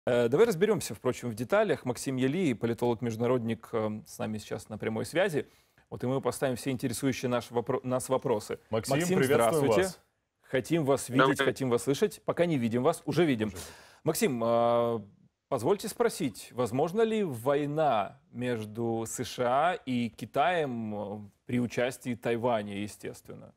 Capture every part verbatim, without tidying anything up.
Э, Давай разберемся, впрочем, в деталях. Максим Яли, политолог-международник, э, с нами сейчас на прямой связи. Вот и мы поставим все интересующие наш вопро- нас вопросы. Максим, Максим, приветствуем здравствуйте. вас. Хотим вас видеть, Добрый. хотим вас слышать. Пока не видим вас, уже видим. Уже. Максим, а, позвольте спросить, возможно ли война между США и Китаем э, при участии Тайваня, естественно?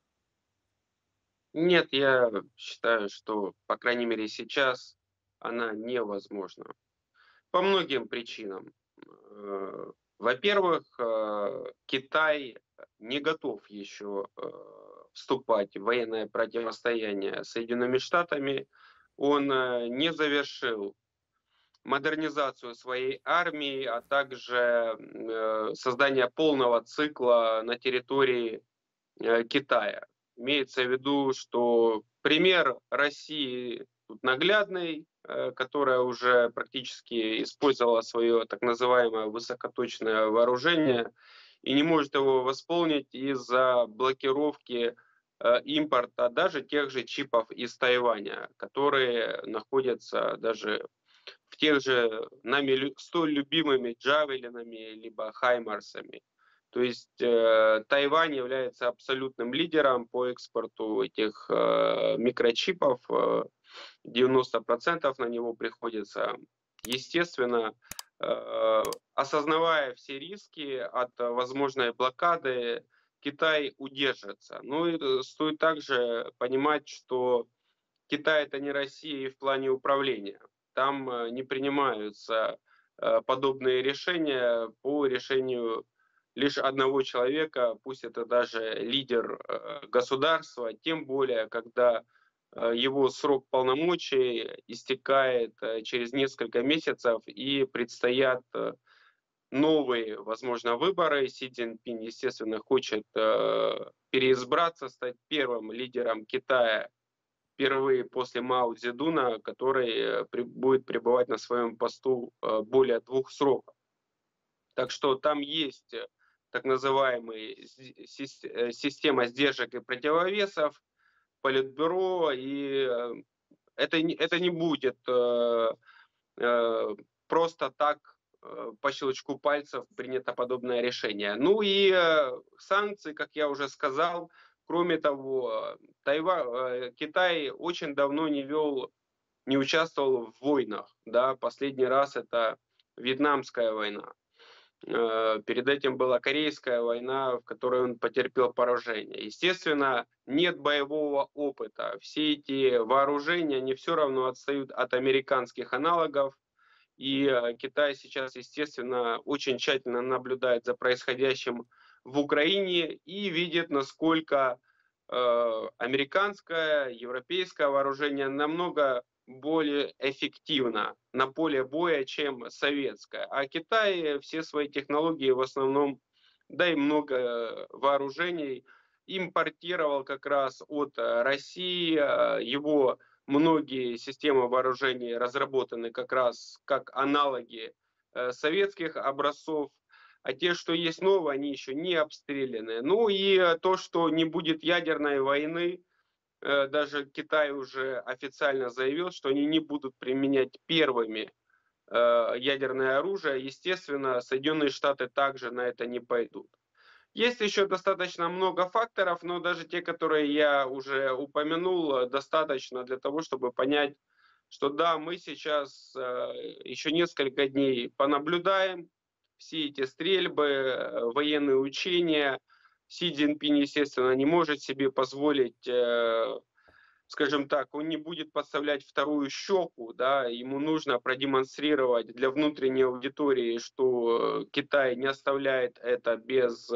Нет, я считаю, что, по крайней мере, сейчас она невозможна. По многим причинам. Э, Во-первых, э, Китай не готов еще э, вступать в военное противостояние с Соединенными Штатами. Он э, не завершил модернизацию своей армии, а также э, создание полного цикла на территории э, Китая. Имеется в виду, что пример России тут наглядный, э, которая уже практически использовала свое так называемое высокоточное вооружение и не может его восполнить из-за блокировки э, импорта даже тех же чипов из Тайваня, которые находятся даже в тех же нами лю- столь любимыми джавелинами либо хаймарсами. То есть э, Тайвань является абсолютным лидером по экспорту этих э, микрочипов. э, девяносто процентов на него приходится. Естественно, э, осознавая все риски от возможной блокады, Китай удержится. Ну и э, стоит также понимать, что Китай это не Россия и в плане управления. Там э, не принимаются э, подобные решения по решению лишь одного человека, пусть это даже лидер э, государства, тем более, когда э, его срок полномочий истекает э, через несколько месяцев и предстоят э, новые, возможно, выборы. Си Цзиньпин, естественно, хочет э, переизбраться, стать первым лидером Китая впервые после Мао Цзэдуна, который э, при- будет пребывать на своем посту э, более двух сроков. Так что там есть э, так называемая система сдержек и противовесов, политбюро, и э, это, не- это не будет э, э, просто так э, по щелчку пальцев принято подобное решение. Ну и э, санкции, как я уже сказал, кроме того, Тайва, э, Китай очень давно не вел, не участвовал в войнах. Да? Последний раз это Вьетнамская война. Э, Перед этим была Корейская война, в которой он потерпел поражение. Естественно, нет боевого опыта. Все эти вооружения, они все равно отстают от американских аналогов. И э, Китай сейчас, естественно, очень тщательно наблюдает за происходящим в Украине и видит, насколько э, американское, европейское вооружение намного более эффективно на поле боя, чем советское. А Китай все свои технологии в основном, да и много вооружений импортировал как раз от э, России. Э, Его многие системы вооружений разработаны как раз как аналоги э, советских образцов, а те, что есть новые, они еще не обстреляны. Ну и э, то, что не будет ядерной войны, э, даже Китай уже официально заявил, что они не будут применять первыми э, ядерное оружие. Естественно, Соединенные Штаты также на это не пойдут. Есть еще достаточно много факторов, но даже те, которые я уже упомянул, э, достаточно для того, чтобы понять, что да, мы сейчас э, еще несколько дней понаблюдаем все эти стрельбы, э, военные учения. Си Цзиньпин, естественно, не может себе позволить, э, скажем так, он не будет подставлять вторую щеку, да, ему нужно продемонстрировать для внутренней аудитории, что э, Китай не оставляет это без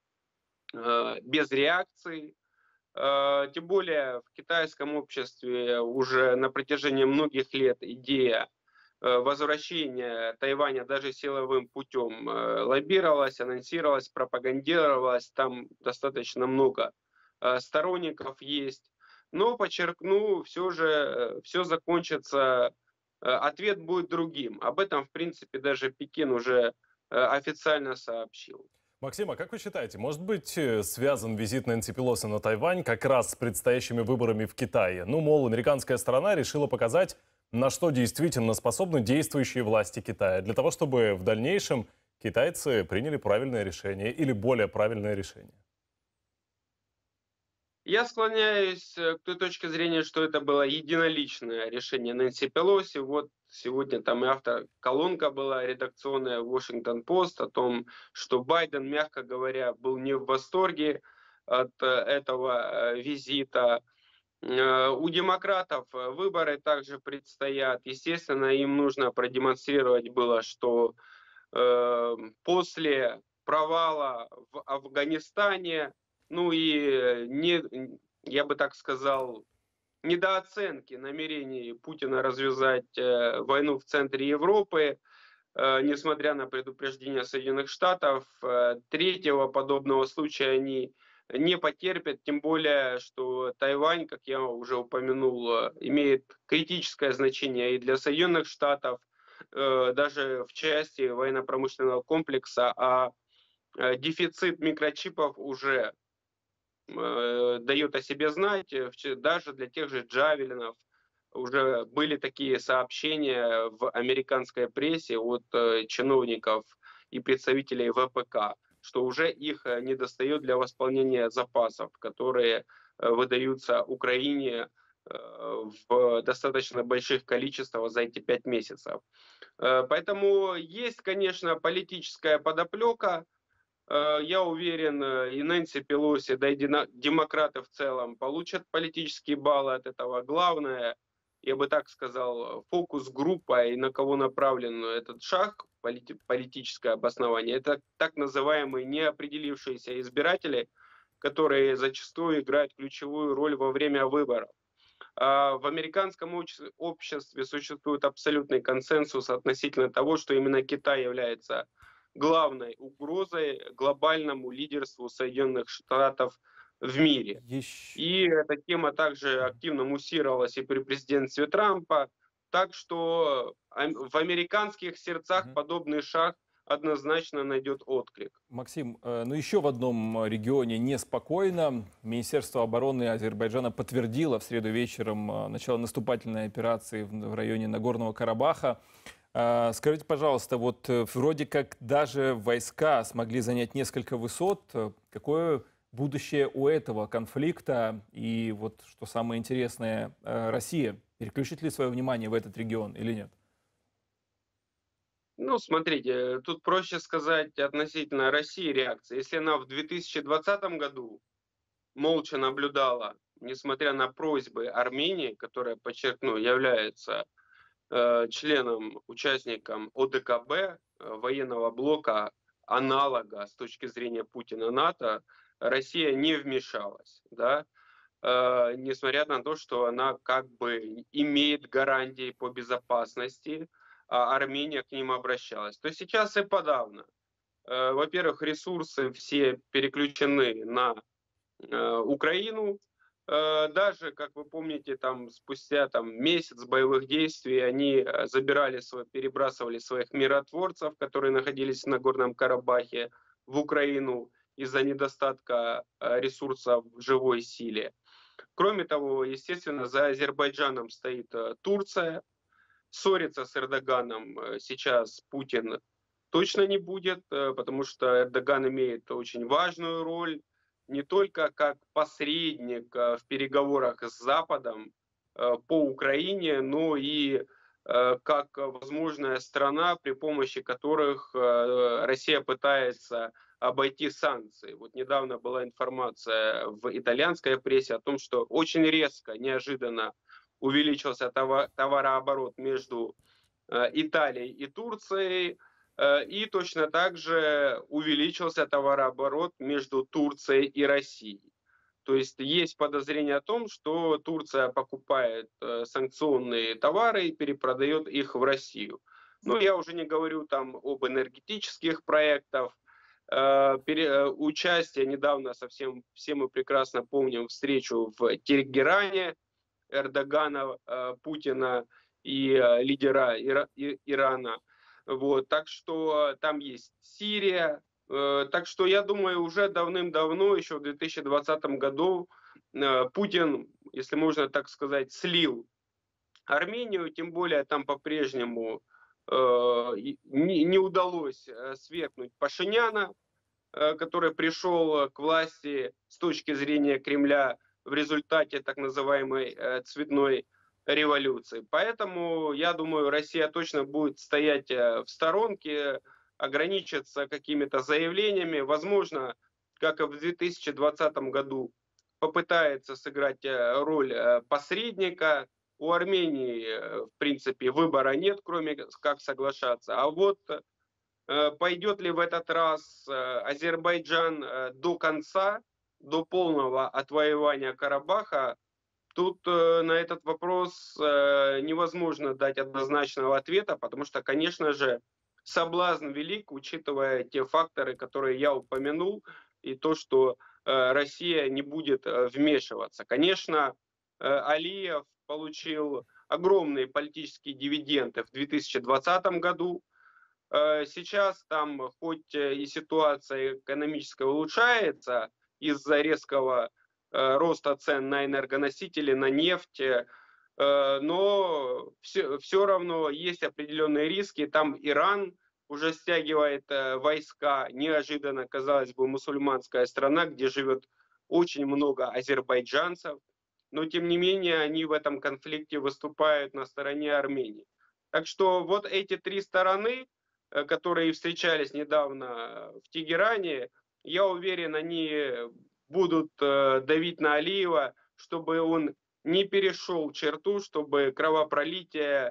э, без реакции. Э, Тем более в китайском обществе уже на протяжении многих лет идея э, возвращения Тайваня даже силовым путем э, лоббировалась, анонсировалась, пропагандировалась. Там достаточно много э, сторонников есть. Но, подчеркну, все же все закончится, э, ответ будет другим. Об этом, в принципе, даже Пекин уже э, официально сообщил. Максим, а как вы считаете, может быть э, связан визит Нэнси Пелоси на Тайвань как раз с предстоящими выборами в Китае? Ну, мол, американская сторона решила показать, На что действительно способны действующие власти Китая для того, чтобы в дальнейшем китайцы приняли правильное решение или более правильное решение? Я склоняюсь э, к той точке зрения, что это было единоличное решение Нэнси Пелоси. Вот сегодня там и автор колонка была редакционная в Washington Post о том, что Байден, мягко говоря, был не в восторге от э, этого э, визита. Э, У демократов э, выборы также предстоят. Естественно, им нужно продемонстрировать было, что э, после провала в Афганистане, ну и не, я бы так сказал, недооценки намерений Путина развязать э, войну в центре Европы, э, несмотря на предупреждения Соединенных Штатов, э, третьего подобного случая они не потерпят, тем более, что Тайвань, как я уже упомянул, э, имеет критическое значение и для Соединенных Штатов, э, даже в части военно-промышленного комплекса, а э, дефицит микрочипов уже э, дает о себе знать, э, в ч- даже для тех же джавелинов. Уже были такие сообщения в американской прессе от э, чиновников и представителей вэ пэ ка, что уже их э, недостает для восполнения запасов, которые э, выдаются Украине э, в достаточно больших количествах за эти пять месяцев. Э, Поэтому есть, конечно, политическая подоплека. Э, Я уверен, э, и Нэнси Пелоси, да и дина- демократы в целом получат политические баллы от этого. Главное, я бы так сказал, фокус-группа и на кого направлен этот шаг, полити- политическое обоснование, это так называемые неопределившиеся избиратели, которые зачастую играют ключевую роль во время выборов. А В американском обще- обществе существует абсолютный консенсус относительно того, что именно Китай является главной угрозой глобальному лидерству Соединенных Штатов в мире. Ещ- И эта тема также активно муссировалась и при президентстве Трампа. Так что ам- в американских сердцах Мгм. подобный шаг однозначно найдет отклик. Максим, э, ну еще в одном э, регионе неспокойно. Министерство обороны Азербайджана подтвердило в среду вечером э, начало наступательной операции в в районе Нагорного Карабаха. А, Скажите, пожалуйста, вот э, вроде как даже войска смогли занять несколько высот. Э, Какое будущее у этого конфликта? И вот, что самое интересное, э, Россия переключит ли свое внимание в этот регион или нет? Ну, смотрите, тут проще сказать относительно России реакции. Если она в две тысячи двадцатом году молча наблюдала, несмотря на просьбы Армении, которая, подчеркну, является э, членом, участником о дэ ка бэ, э, военного блока, аналога с точки зрения Путина НАТО, Россия не вмешалась, да, э, несмотря на то, что она как бы имеет гарантии по безопасности, а Армения к ним обращалась. То сейчас и подавно. Э, Во-первых, ресурсы все переключены на э, Украину. Э, Даже, как вы помните, там спустя там, месяц боевых действий они э, забирали, сво- перебрасывали своих миротворцев, которые находились на Горном Карабахе, в Украину из-за недостатка э, ресурсов в живой силе. Кроме того, естественно, за Азербайджаном стоит э, Турция. Ссориться с Эрдоганом э, сейчас Путин точно не будет, э, потому что Эрдоган имеет очень важную роль не только как посредник э, в переговорах с Западом э, по Украине, но и э, как возможная страна, при помощи которых э, Россия пытается обойти санкции. Вот недавно была информация в итальянской прессе о том, что очень резко, неожиданно увеличился товарооборот между э, Италией и Турцией, э, и точно так же увеличился товарооборот между Турцией и Россией. То есть есть подозрение о том, что Турция покупает э, санкционные товары и перепродает их в Россию. Ну, я уже не говорю там об энергетических проектах, э, пере, э, участие недавно совсем, все мы прекрасно помним встречу в Тегеране Эрдогана, э, Путина и э, лидера Ира- И- Ирана. Вот, так что там есть Сирия. Э, Так что я думаю, уже давным-давно, еще в две тысячи двадцатом году, э, Путин, если можно так сказать, слил Армению, тем более там по-прежнему э, не, не удалось свергнуть Пашиняна, э, который пришел к власти с точки зрения Кремля в результате так называемой э, цветной революции. Поэтому, я думаю, Россия точно будет стоять в сторонке, ограничиться какими-то заявлениями. Возможно, как и в две тысячи двадцатом году, попытается сыграть роль посредника. У Армении, в принципе, выбора нет, кроме как соглашаться. А вот пойдет ли в этот раз Азербайджан до конца, до полного отвоевания Карабаха, тут на этот вопрос невозможно дать однозначного ответа, потому что, конечно же, соблазн велик, учитывая те факторы, которые я упомянул, и то, что Россия не будет вмешиваться. Конечно, Алиев получил огромные политические дивиденды в две тысячи двадцатом году. Сейчас там хоть и ситуация экономическая улучшается из-за резкого роста цен на энергоносители, на нефть, но все, все равно есть определенные риски. Там Иран уже стягивает войска, неожиданно, казалось бы, мусульманская страна, где живет очень много азербайджанцев, но тем не менее они в этом конфликте выступают на стороне Армении. Так что вот эти три стороны, которые встречались недавно в Тегеране, я уверен, они будут давить на Алиева, чтобы он не перешел черту, чтобы кровопролитие,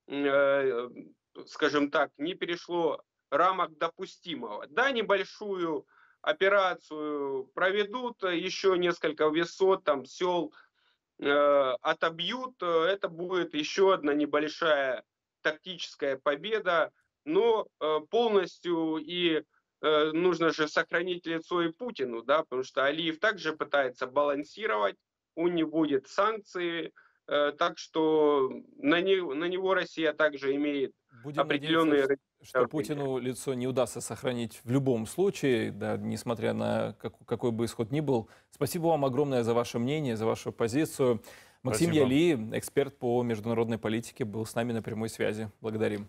скажем так, не перешло рамок допустимого. Да, небольшую операцию проведут, еще несколько высот, там, сел э, отобьют, это будет еще одна небольшая тактическая победа, но э, полностью и э, нужно же сохранить лицо и Путину, да, потому что Алиев также пытается балансировать, он не будет санкций, э, так что на, не, на него Россия также имеет Будем определенные... надеяться, что Путину лицо не удастся сохранить в любом случае, да, несмотря на как, какой бы исход ни был. Спасибо вам огромное за ваше мнение, за вашу позицию. Максим Спасибо. Яли, эксперт по международной политике, был с нами на прямой связи. Благодарим.